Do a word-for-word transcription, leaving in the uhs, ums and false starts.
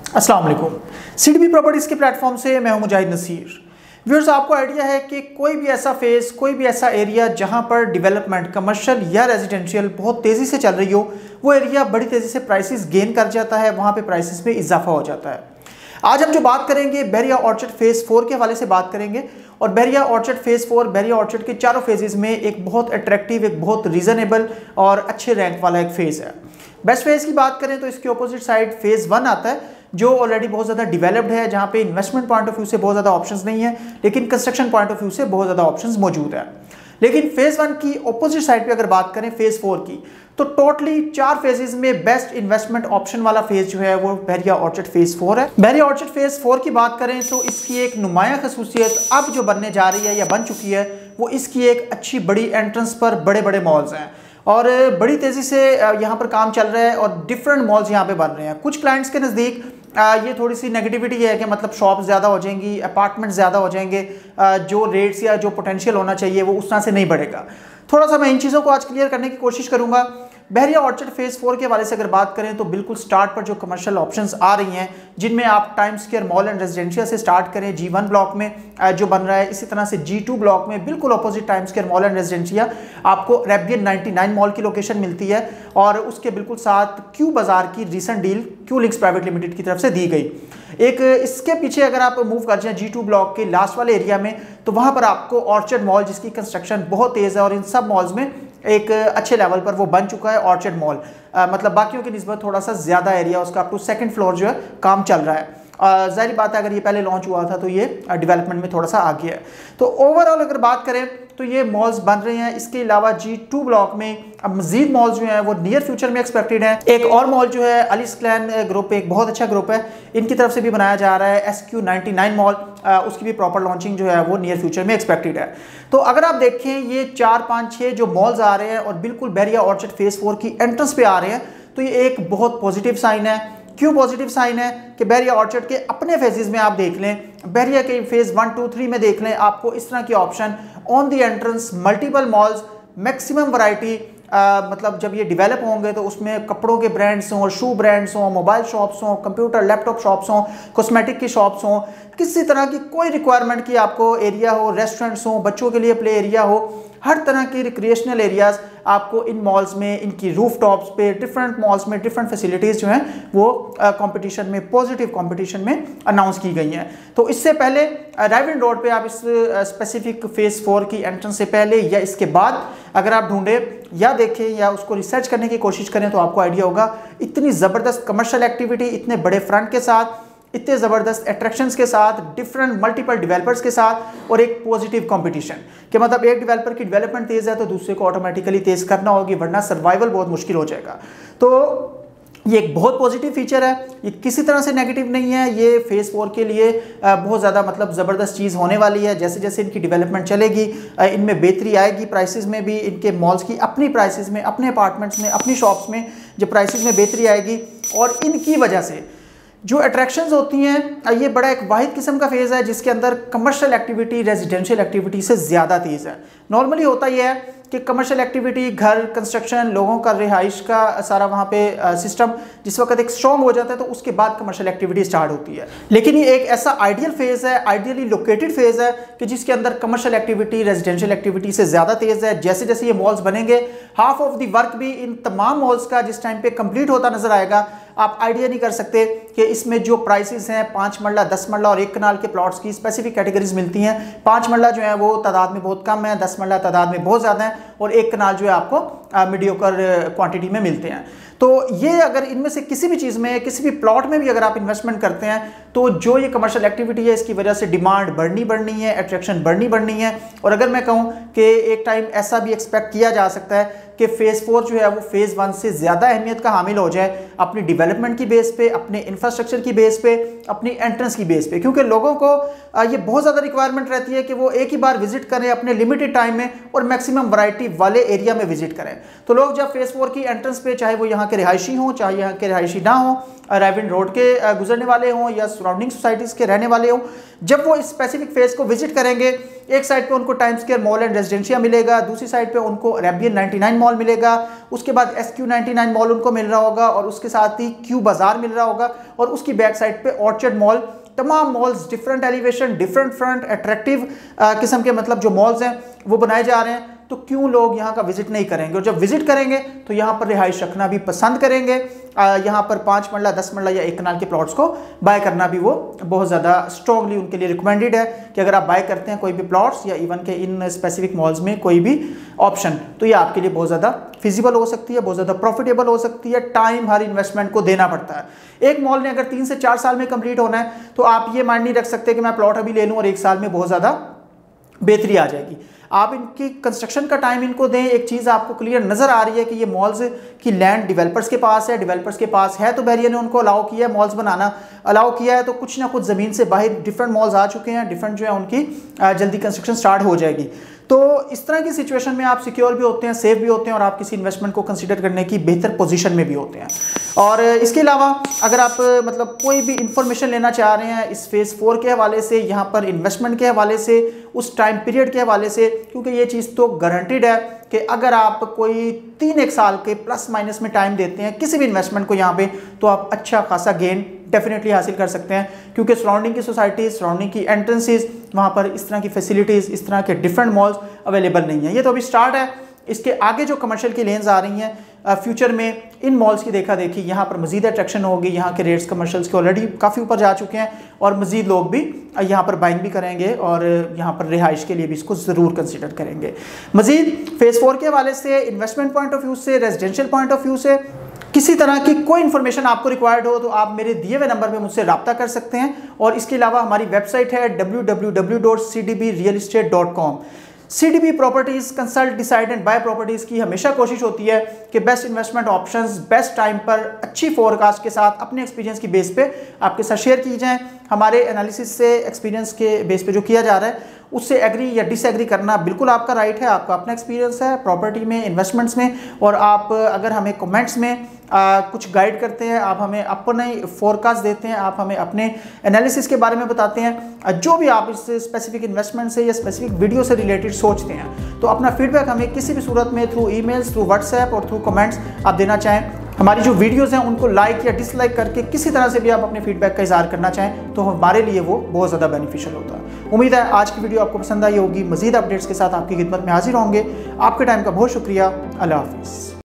अस्सलाम वालेकुम। सिडबी प्रॉपर्टीज़ के प्लेटफॉर्म से मैं हूं मुजाहिद नसीर। व्यूअर्स, आपको आइडिया है कि कोई भी ऐसा फेज़, कोई भी ऐसा एरिया जहां पर डेवलपमेंट कमर्शियल या रेजिडेंशियल बहुत तेज़ी से चल रही हो, वो एरिया बड़ी तेज़ी से प्राइसेस गेन कर जाता है, वहां पे प्राइसेस में इजाफा हो जाता है। आज हम जो बात करेंगे बहरिया ऑर्चर्ड फेज़ फोर के हवाले से बात करेंगे। और Bahria orchard phase four Bahria orchard के चारों फेजेस में एक बहुत अट्रैक्टिव, एक बहुत रीजनेबल और अच्छे रैंक वाला एक फेज़ है। बेस्ट फेज़ की बात करें तो इसके अपोजिट साइड फेज़ वन आता है, जो ऑलरेडी बहुत ज़्यादा डेवलप्ड है, जहाँ पे इन्वेस्टमेंट पॉइंट ऑफ व्यू से बहुत ज़्यादा ऑप्शंस नहीं है, लेकिन कंस्ट्रक्शन पॉइंट ऑफ व्यू से बहुत ज़्यादा ऑप्शंस मौजूद है। लेकिन फेज़ वन की अपोजिट साइड पे अगर बात करें फेज़ फोर की, तो टोटली चार फेजेस में बेस्ट इन्वेस्टमेंट ऑप्शन वाला फेज जो है वो बहरिया ऑर्चर्ड फेज़ फोर है। बहरिया ऑर्चर्ड फेज़ फोर की बात करें तो इसकी एक नुमाया खसूसियत अब जो बनने जा रही है या बन चुकी है, वो इसकी एक अच्छी बड़ी एंट्रेंस पर बड़े बड़े मॉल्स हैं और बड़ी तेज़ी से यहाँ पर काम चल रहा है और डिफरेंट मॉल्स यहाँ पे बन रहे हैं। कुछ क्लाइंट्स के नज़दीक ये थोड़ी सी नेगेटिविटी है कि मतलब शॉप ज़्यादा हो जाएंगी, अपार्टमेंट ज़्यादा हो जाएंगे, जो रेट्स या जो पोटेंशियल होना चाहिए वो उस तरह से नहीं बढ़ेगा। थोड़ा सा मैं इन चीज़ों को आज क्लियर करने की कोशिश करूँगा। बहरिया ऑर्चर्ड फेज़ फोर के हवाले से अगर बात करें तो बिल्कुल स्टार्ट पर जो कमर्शियल ऑप्शंस आ रही हैं, जिनमें आप Time Square mall and residential से स्टार्ट करें, जी वन ब्लॉक में जो बन रहा है, इसी तरह से जी टू ब्लॉक में बिल्कुल opposite Time Square mall and residential आपको अरेबियन नाइन्टी नाइन मॉल की लोकेशन मिलती है और उसके बिल्कुल साथ क्यू बाजार की recent deal Q Links Private Limited की तरफ से दी गई। एक इसके पीछे अगर आप मूव कर जाए जी टू ब्लॉक के लास्ट वाले एरिया में, तो वहाँ पर आपको ऑर्चर्ड मॉल, जिसकी कंस्ट्रक्शन बहुत तेज़ है और इन सब मॉल्स में एक अच्छे लेवल पर वो बन चुका है ऑर्चर्ड मॉल, मतलब बाकियों की निस्बत थोड़ा सा ज़्यादा एरिया उसका अप टू सेकंड फ्लोर जो है काम चल रहा है। जाहिर बात है अगर ये पहले लॉन्च हुआ था तो ये डेवलपमेंट में थोड़ा सा आगे है। तो ओवरऑल अगर बात करें तो ये मॉल्स बन रहे हैं। इसके अलावा जी टू ब्लॉक में अब मजीद मॉल्स जो हैं वो नियर फ्यूचर में एक्सपेक्टेड हैं। एक और मॉल जो है अलिस्क्लैन ग्रुप, एक बहुत अच्छा ग्रुप है, इनकी तरफ से भी बनाया जा रहा है S Q ninety nine mall, उसकी भी प्रॉपर लॉन्चिंग जो है वो नियर फ्यूचर में एक्सपेक्टेड है। तो अगर आप देखें ये चार पाँच छः जो मॉल्स आ रहे हैं और बिल्कुल बहरिया ऑर्चर्ड फेज़ फोर की एंट्रेंस पे आ रहे हैं, तो ये एक बहुत पॉजिटिव साइन है। क्यों पॉजिटिव साइन है कि बहरिया ऑर्चर्ड के अपने फेजेस में आप देख लें, बहरिया के फेज वन टू थ्री में देख लें, आपको इस तरह की option on the entrance, multiple malls, maximum variety, मतलब जब ये डेवलप होंगे तो उसमें कपड़ों के ब्रांड्स हों, शू ब्रांड्स हों, मोबाइल शॉप्स हों, कंप्यूटर लैपटॉप शॉप्स हों, कॉस्मेटिक की शॉप्स हों, किसी तरह की कोई रिक्वायरमेंट की आपको एरिया हो, रेस्टोरेंट्स हों, बच्चों के लिए प्ले एरिया हो, हर तरह की रिक्रिएशनल एरियाज़ आपको इन मॉल्स में, इनकी रूफ टॉप्स पे, डिफरेंट मॉल्स में डिफरेंट फैसिलिटीज़ जो हैं वो कंपटीशन में, पॉजिटिव कंपटीशन में अनाउंस की गई हैं। तो इससे पहले राइविन रोड पे आप इस स्पेसिफिक फेज़ फोर की एंट्रेंस से पहले या इसके बाद अगर आप ढूंढें या देखें या उसको रिसर्च करने की कोशिश करें तो आपको आइडिया होगा, इतनी ज़बरदस्त कमर्शियल एक्टिविटी, इतने बड़े फ्रंट के साथ, इतने ज़बरदस्त अट्रैक्शंस के साथ, डिफरेंट मल्टीपल डेवलपर्स के साथ और एक पॉजिटिव कंपटीशन कि मतलब एक डेवलपर की डेवलपमेंट तेज़ है तो दूसरे को ऑटोमेटिकली तेज़ करना होगी, वरना सर्वाइवल बहुत मुश्किल हो जाएगा। तो ये एक बहुत पॉजिटिव फीचर है, ये किसी तरह से नेगेटिव नहीं है। ये फेज़ फोर के लिए बहुत ज़्यादा मतलब ज़बरदस्त चीज़ होने वाली है। जैसे जैसे इनकी डेवलपमेंट चलेगी, इनमें बेहतरी आएगी, प्राइसेस में भी, इनके मॉल्स की अपनी प्राइसेस में, अपने अपार्टमेंट्स में, अपनी शॉप्स में जो प्राइसेस में बेहतरी आएगी और इनकी वजह से जो अट्रैक्शंस होती हैं, ये बड़ा एक वाहिद किस्म का फेज़ है जिसके अंदर कमर्शियल एक्टिविटी रेजिडेंशियल एक्टिविटी से ज़्यादा तेज़ है। नॉर्मली होता यह है कि कमर्शियल एक्टिविटी, घर कंस्ट्रक्शन, लोगों का रिहाइश का सारा वहाँ पे सिस्टम जिस वक्त एक स्ट्रॉन्ग हो जाता है तो उसके बाद कमर्शियल एक्टिविटी स्टार्ट होती है। लेकिन ये एक ऐसा आइडियल फेज़ है, आइडियली लोकेटेड फेज़ है कि जिसके अंदर कमर्शियल एक्टिविटी रेजिडेंशियल एक्टिविटी से ज़्यादा तेज़ है। जैसे जैसे ये मॉल्स बनेंगे, हाफ ऑफ द वर्क भी इन तमाम मॉल्स का जिस टाइम पे कंप्लीट होता नजर आएगा, आप आइडिया नहीं कर सकते कि इसमें जो प्राइसेस हैं, पाँच मरला, दस मरला और एक कनाल के प्लॉट्स की स्पेसिफिक कैटेगरीज मिलती हैं। पाँच मरला जो है वो तादाद में बहुत कम है, दस मरला तादाद में बहुत ज़्यादा है और एक कनाल जो है आपको मीडियोकर क्वांटिटी में मिलते हैं। तो ये अगर इनमें से किसी भी चीज़ में, किसी भी प्लॉट में भी अगर आप इन्वेस्टमेंट करते हैं तो जो ये कमर्शियल एक्टिविटी है इसकी वजह से डिमांड बढ़नी बढ़नी है, अट्रैक्शन बढ़नी बढ़नी है। और अगर मैं कहूँ कि एक टाइम ऐसा भी एक्सपेक्ट किया जा सकता है कि फेज़ फोर जो है वो फेज़ वन से ज़्यादा अहमियत का हामिल हो जाए अपनी डेवलपमेंट की बेस पे, अपने इंफ्रास्ट्रक्चर की बेस पे, अपनी एंट्रेंस की बेस पे, क्योंकि लोगों को ये बहुत ज़्यादा रिक्वायरमेंट रहती है कि वो एक ही बार विजिट करें अपने लिमिटेड टाइम में और मैक्सिमम वैरायटी वाले एरिया में विजिट करें। तो लोग जब फेज़ फोर की एंट्रेंस पे, चाहे वो यहाँ के रिहायशी हों, चाहे यहाँ के रिहायशी ना हों, राइविन रोड के गुजरने वाले हों या सराउंडिंग सोसाइटीज़ के रहने वाले हों, जब वो इस स्पेसिफिक फेज़ को विजिट करेंगे, एक साइड पे उनको Time Square mall and residential मिलेगा, दूसरी साइड पे उनको Arabian ninety nine mall mall मिलेगा, उसके बाद S Q ninety nine mall उनको मिल रहा होगा और उसके साथ ही क्यू बाजार मिल रहा होगा और उसकी बैक साइड पे ऑर्चर्ड मॉल। तमाम malls different elevation, different front, attractive किस्म के मतलब जो मॉल्स हैं वो बनाए जा रहे हैं। तो क्यों लोग यहाँ का विजिट नहीं करेंगे, और जब विजिट करेंगे तो यहाँ पर रिहाइश रखना भी पसंद करेंगे। यहाँ पर पाँच मरला, दस मरला या एक कनाल के प्लॉट्स को बाय करना भी वो बहुत ज़्यादा स्ट्रॉन्गली उनके लिए रिकमेंडेड है कि अगर आप बाय करते हैं कोई भी प्लॉट्स या इवन के इन स्पेसिफिक मॉल्स में कोई भी ऑप्शन, तो ये आपके लिए बहुत ज़्यादा फिजिबल हो सकती है, बहुत ज़्यादा प्रॉफिटेबल हो सकती है। टाइम हर इन्वेस्टमेंट को देना पड़ता है। एक मॉल ने अगर तीन से चार साल में कंप्लीट होना है तो आप ये माइंड नहीं रख सकते कि मैं प्लॉट अभी ले लूँ और एक साल में बहुत ज़्यादा बेहतरी आ जाएगी। आप इनकी कंस्ट्रक्शन का टाइम इनको दें। एक चीज़ आपको क्लियर नज़र आ रही है कि ये मॉल्स की लैंड डेवलपर्स के पास है, डेवलपर्स के पास है तो बैरियर ने उनको अलाउ किया है, मॉल्स बनाना अलाउ किया है, तो कुछ ना कुछ ज़मीन से बाहर डिफरेंट मॉल्स आ चुके हैं, डिफरेंट जो है उनकी जल्दी कंस्ट्रक्शन स्टार्ट हो जाएगी। तो इस तरह की सिचुएशन में आप सिक्योर भी होते हैं, सेफ भी होते हैं और आप किसी इन्वेस्टमेंट को कंसीडर करने की बेहतर पोजीशन में भी होते हैं। और इसके अलावा अगर आप मतलब कोई भी इंफॉर्मेशन लेना चाह रहे हैं इस फेज़ फोर के हवाले से, यहाँ पर इन्वेस्टमेंट के हवाले से, उस टाइम पीरियड के हवाले से, क्योंकि ये चीज़ तो गारंटीड है कि अगर आप कोई तीन एक साल के प्लस माइनस में टाइम देते हैं किसी भी इन्वेस्टमेंट को यहाँ पे, तो आप अच्छा खासा गेन डेफिनेटली हासिल कर सकते हैं। क्योंकि सराउंडिंग की सोसाइटीज़, सराउंडिंग की एंट्रेंसेस, वहाँ पर इस तरह की फैसिलिटीज़, इस तरह के डिफरेंट मॉल्स अवेलेबल नहीं है। ये तो अभी स्टार्ट है। इसके आगे जो कमर्शियल की लेन्स आ रही हैं फ्यूचर में, इन मॉल्स की देखा देखी यहाँ पर मजीद अट्रैक्शन होगी। यहाँ के रेट्स कमर्शियल्स के ऑलरेडी काफ़ी ऊपर जा चुके हैं और मजीद लोग भी यहाँ पर बाइंग भी करेंगे और यहाँ पर रिहाइश के लिए भी इसको ज़रूर कंसिडर करेंगे। मजीद फेज़ फोर के हवाले से, इन्वेस्टमेंट पॉइंट ऑफ व्यू से, रेजिडेंशियल पॉइंट ऑफ व्यू से किसी तरह की कोई इन्फॉर्मेशन आपको रिक्वायर्ड हो तो आप मेरे दिए हुए नंबर पे मुझसे रब्ता कर सकते हैं। और इसके अलावा हमारी वेबसाइट है W W W dot C D B real estate dot com. C D B properties consult decide and buy properties की हमेशा कोशिश होती है कि best investment options best time पर अच्छी फोरकास्ट के साथ अपने एक्सपीरियंस की बेस पे आपके साथ शेयर की जाएँ। हमारे एनालिसिस से, एक्सपीरियंस के बेस पे जो किया जा रहा है उससे एग्री या डिसएग्री करना बिल्कुल आपका राइट है। आपका अपना एक्सपीरियंस है प्रॉपर्टी में, इन्वेस्टमेंट्स में, और आप अगर हमें कमेंट्स में आ, कुछ गाइड करते हैं, आप हमें अपने फोरकास्ट देते हैं, आप हमें अपने एनालिसिस के बारे में बताते हैं, जो भी आप इस स्पेसिफिक इन्वेस्टमेंट से या स्पेसिफिक वीडियो से रिलेटेड सोचते हैं, तो अपना फीडबैक हमें किसी भी सूरत में थ्रू ईमेल्स, थ्रू व्हाट्सएप और थ्रू कमेंट्स आप देना चाहें। हमारी जो वीडियोज़ हैं उनको लाइक या डिसलाइक करके किसी तरह से भी आप अपने फीडबैक का इज़हार करना चाहें तो हमारे लिए वो बहुत ज़्यादा बेनिफिशियल होता है। उम्मीद है आज की वीडियो आपको पसंद आई होगी। मज़ीद अपडेट्स के साथ आपकी खिदमत में हाजिर होंगे। आपके टाइम का बहुत शुक्रिया। अल्लाह हाफिज़।